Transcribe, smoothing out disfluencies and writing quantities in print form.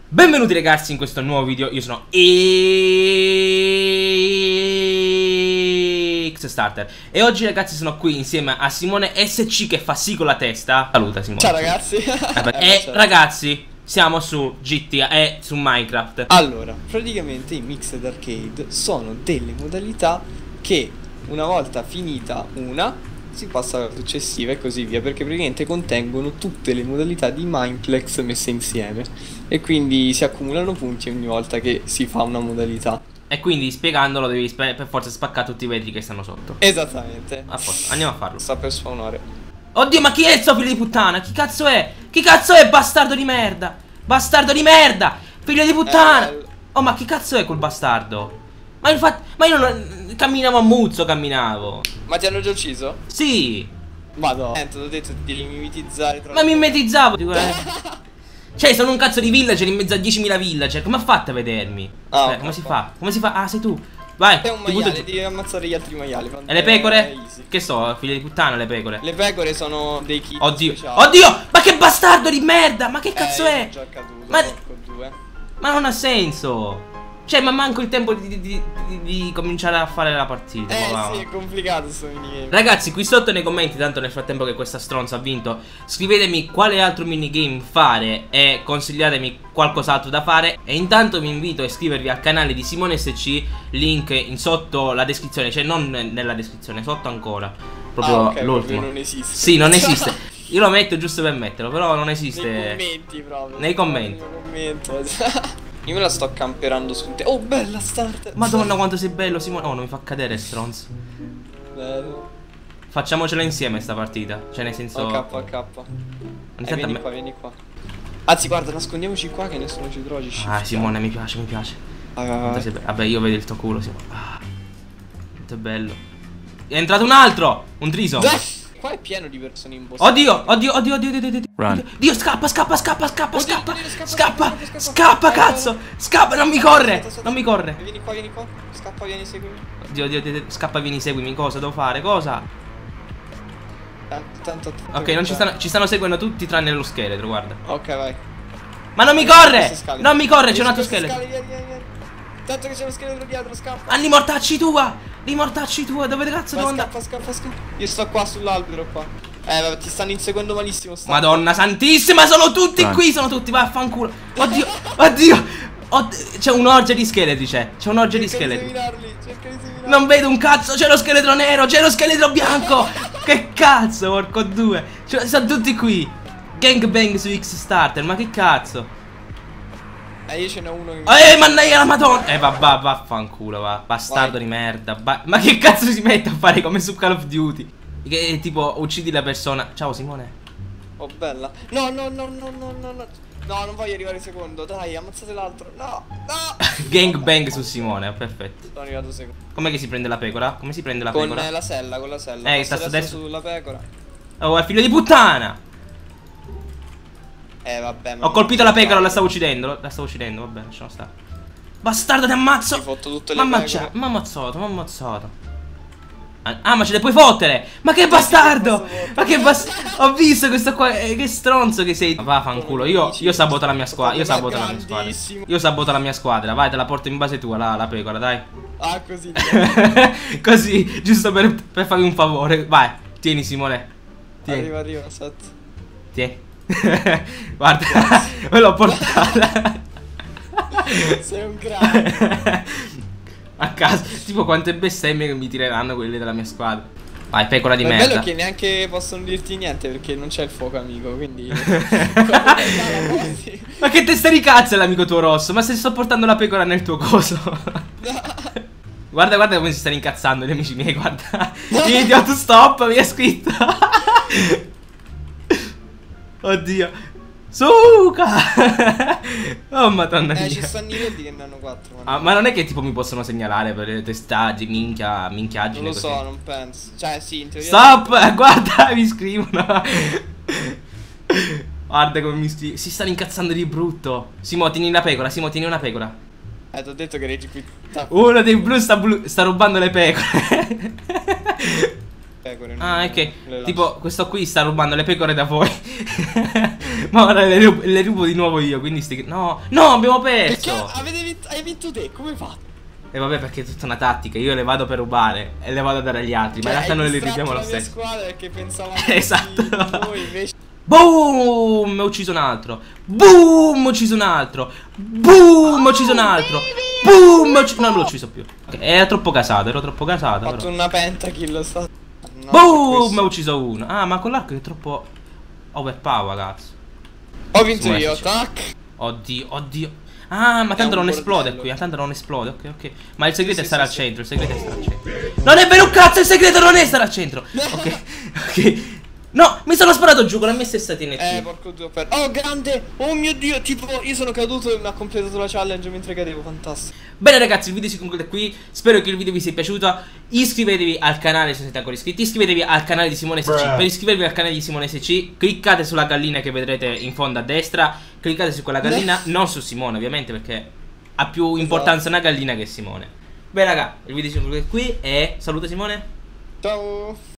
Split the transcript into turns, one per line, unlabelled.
Benvenuti ragazzi in questo nuovo video. Io sono Xstarter e oggi ragazzi sono qui insieme a Simone SC che fa sì con la testa. Saluta Simone.
Ciao ragazzi.
E ragazzi siamo su GTA e su Minecraft.
Allora, praticamente i Mixed Arcade sono delle modalità che una volta finita una si passa alla successiva e così via, perché praticamente contengono tutte le modalità di Mineplex messe insieme e quindi si accumulano punti ogni volta che si fa una modalità.
E quindi spiegandolo devi per forza spaccare tutti i vetri che stanno sotto.
Esattamente.
A posto, andiamo a farlo.
Sta per spawnare.
Oddio, ma chi è sto figlio di puttana? Chi cazzo è? Chi cazzo è, bastardo di merda? Bastardo di merda! Figlio di puttana! Oh, ma chi cazzo è quel bastardo? Ma io non camminavo a muzzo, camminavo.
Ma ti hanno già ucciso?
Sì.
Vado. Ti ho detto di mimetizzare.
Ma mi mimetizzavo. Cioè, sono un cazzo di villager in mezzo a 10.000 villager. Come ha fatto a vedermi?
Okay,
come si fa? Come si fa? Ah, sei tu. Vai.
È un maiale, devi ammazzare gli altri maiali.
E le pecore? Che so, figlie di puttana le pecore.
Le pecore sono dei kit.
Oddio.
Speciali.
Oddio! Ma che bastardo di merda! Ma che cazzo è?
Già caduto,
Ma non ha senso. Cioè, ma manco il tempo di cominciare a fare la partita.
Sì, è complicato sto minigame.
Ragazzi, qui sotto nei commenti, tanto nel frattempo che questa stronza ha vinto, scrivetemi quale altro minigame fare e consigliatemi qualcos'altro da fare. E intanto vi invito a iscrivervi al canale di Simone SC, link in sotto la descrizione, cioè non nella descrizione, sotto ancora. Proprio
okay,
l'ultimo.
Non esiste.
Sì, non esiste. Io lo metto giusto per metterlo, però non esiste.
Nei commenti proprio.
Nei commenti.
Io me la sto camperando su te. Oh, bella starter.
Madonna quanto sei bello Simone. Oh, non mi fa cadere stronzo.
Bello.
Facciamocela insieme sta partita. Cioè nel senso
Ok. Vieni qua, vieni qua. Anzi guarda, nascondiamoci qua che nessuno ci trova.
Ah Simone, mi piace, mi piace. Vabbè, io vedo il tuo culo Simone. Quanto è bello. È entrato un altro. Un triso.
Qua è pieno di persone in boss.
Oddio. Dio, scappa, cazzo. Scappa, non mi corre. Vieni
qua. Scappa, vieni, seguimi.
Oddio, scappa, vieni, seguimi. Cosa devo fare? Cosa?
Tanto
ok, non ci stanno seguendo tutti tranne lo scheletro, guarda.
Ok, vai.
Ma non mi corre! Non mi corre, c'è un altro scheletro.
Vieni. Tanto che c'è lo scheletro dietro, scappa.
Ah, li mortacci tua, dove cazzo devo andare?
Scappa. Io sto qua sull'albero qua. Vabbè, ti stanno inseguendo malissimo.
Madonna santissima, sono tutti qui, vaffanculo. Oddio. C'è un'orgia di scheletri, c'è un'orgia di scheletri.
Cerca di seminarli.
Non vedo un cazzo, c'è lo scheletro nero, c'è lo scheletro bianco. Che cazzo, porco due. Sono tutti qui. Gangbang su Xstarter, ma che cazzo.
Io ce n'è uno che
mannaggia la madonna. Vaffanculo, va. Bastardo di merda. Ma che cazzo si mette a fare come su Call of Duty? Che tipo uccidi la persona. Ciao Simone.
Oh bella. No, non voglio arrivare secondo. Dai, ammazzate l'altro. No.
Gangbang su Simone, perfetto.
Sono arrivato secondo.
Com'è che si prende la pecora? Come si prende la pecora?
Con la sella.
Sta adesso
sulla pecora.
Oh, è figlio di puttana.
Vabbè.
Ho colpito la pecora, la stavo uccidendo, vabbè, lasciamo stare. Bastardo, ti ammazzo.
Ti fotto tutte le pecore.
Mi ha ammazzato. Ah, ma ce le puoi fottere. Ma che bastardo. Ho visto questo qua. Che stronzo che sei. Vaffanculo. Io saboto la mia squadra. Io saboto la mia squadra. Vai, te la porto in base tua la pecora, dai.
Ah, così.
Così, giusto per farmi un favore. Vai, tieni Simone. Tieni.
Arriva, aspetta.
Tieni. Guarda, me l'ho portata.
Sei un grande.
A caso, tipo quante bestemmie che mi tireranno quelle della mia squadra. Vai, pecora di merda.
È bello che neanche possono dirti niente perché non c'è il fuoco amico, quindi
ma che testa di cazzo è l'amico tuo rosso? Ma se sto portando la pecora nel tuo coso. Guarda come si stanno incazzando gli amici miei, guarda. Video autostop, mi ha scritto. Oddio. Suca. Oh madonna mia.
Ci stanno i verdi che ne hanno 4.
Ma non è che tipo mi possono segnalare per testaggi, minchiaggine.
Non lo
così.
So, non penso. Cioè sì, in teoria.
Stop, guarda, mi scrivono. Guarda come mi scrivono. Si stanno incazzando di brutto. Simo, tieni la pecora, tieni una pecora.
Ti ho detto che reggi qui.
Uno dei blu sta rubando le pecore.
Pecore,
ok. Tipo questo qui sta rubando le pecore da voi. Ma ora le rubo di nuovo io, quindi no, no, abbiamo
Perché
perso.
hai vinto te, come hai fatto?
E vabbè, perché è tutta una tattica, io le vado per rubare e le vado a dare agli altri, ma in realtà noi le rubiamo lo stesso.
Squadra perché pensavamo
Esatto.
noi invece.
Boom! Ho ucciso un altro. Boom! Ho ucciso un altro. Boom! Ho ucciso un altro. Boom! No, non l'ho ucciso più. Ok, era troppo casato, ero troppo casato.
Ho fatto una pentakill sta. No,
Boom! Ho ucciso uno. Ah, ma con l'arco è troppo overpower, cazzo.
Ho vinto io, tac.
Oddio, oddio. Ah, ma tanto
un
non esplode
bordello.
qui, tanto non esplode, ok, ok. Ma il segreto
Sì,
è stare
sì,
al
sì.
centro, il segreto è stare al centro. Non è vero un cazzo, il segreto non è stare al centro. Ok, ok. No, mi sono sparato giù con la mia stessa TNT.
Porco due per. Oh, grande! Oh mio Dio, tipo, io sono caduto e mi ha completato la challenge mentre cadevo, fantastico.
Bene ragazzi, il video si conclude qui. Spero che il video vi sia piaciuto. Iscrivetevi al canale se siete ancora iscritti. Iscrivetevi al canale di Simone SC. Per iscrivervi al canale di Simone SC, cliccate sulla gallina che vedrete in fondo a destra. Cliccate su quella gallina, non su Simone ovviamente, perché ha più importanza una gallina che Simone. Bene raga, il video si conclude qui e saluta Simone.
Ciao!